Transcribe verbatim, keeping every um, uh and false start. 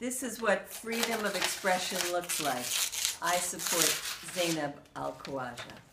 This is what freedom of expression looks like. I support Zainab Al-Khawaja.